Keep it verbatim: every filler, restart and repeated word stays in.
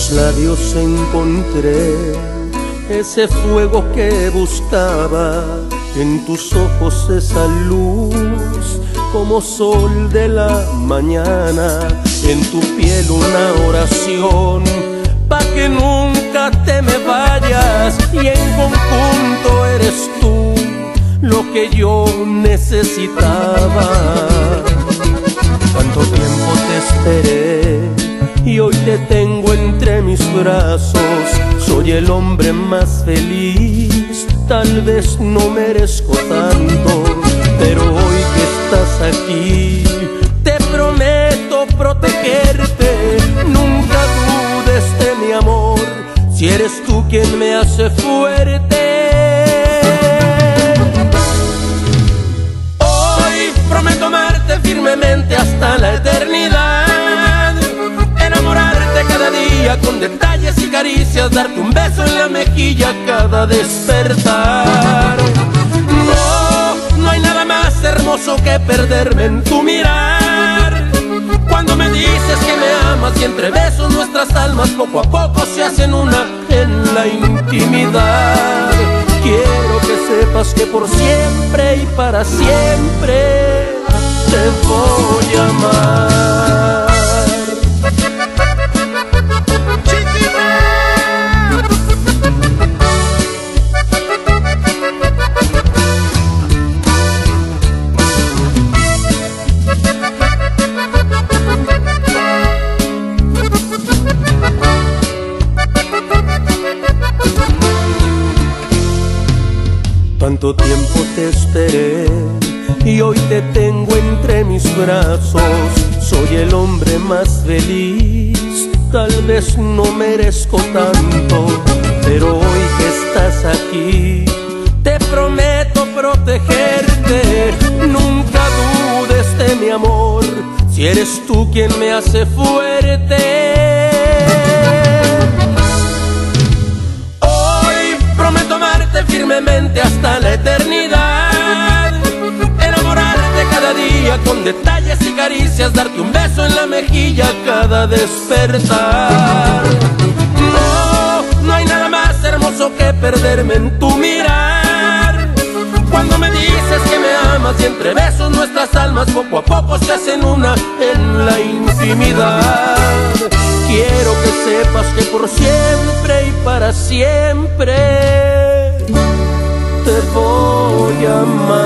tus labios encontré ese fuego que buscaba, en tus ojos esa luz como sol de la mañana, en tu piel una oración pa' que nunca te me vayas, y en conjunto eres tú lo que yo necesitaba. Tanto tiempo te esperé y hoy te tengo entre mis brazos. Soy el hombre más feliz, tal vez no merezco tanto, pero hoy que estás aquí te prometo protegerte. Nunca dudes de mi amor, si eres tú quien me hace fuerte. Hoy prometo amarte firmemente hasta la eternidad, enamorarte cada día con detalles y caricias, darte un beso en la mejilla cada despertar. No, no hay nada más hermoso que perderme en tu mirar. Cuando me dices que me amas y entre besos nuestras almas poco a poco se hacen una en la intimidad. Quiero que sepas que por siempre y para siempre te voy a amar. Tanto tiempo te esperé y hoy te tengo entre mis brazos. Soy el hombre más feliz, tal vez no merezco tanto, pero hoy que estás aquí te prometo protegerte. Nunca dudes de mi amor, si eres tú quien me hace fuerte. Firmemente hasta la eternidad, enamorarte cada día con detalles y caricias, darte un beso en la mejilla cada despertar. No, no hay nada más hermoso que perderme en tu mirar. Cuando me dices que me amas y entre besos nuestras almas poco a poco se hacen una en la intimidad. Quiero que sepas que por siempre y para siempre te voy a amar.